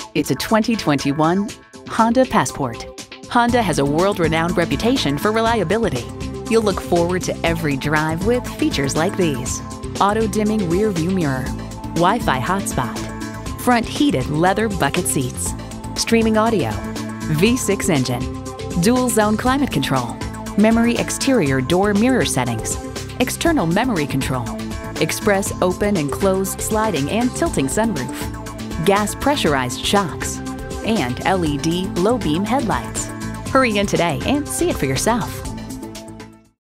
It's a 2021 Honda Passport. Honda has a world-renowned reputation for reliability. You'll look forward to every drive with features like these: auto-dimming rear view mirror, Wi-Fi hotspot, front heated leather bucket seats, streaming audio, V6 engine, dual zone climate control, memory exterior door mirror settings, external memory control, express open and close sliding and tilting sunroof, gas pressurized shocks, and LED low beam headlights. Hurry in today and see it for yourself.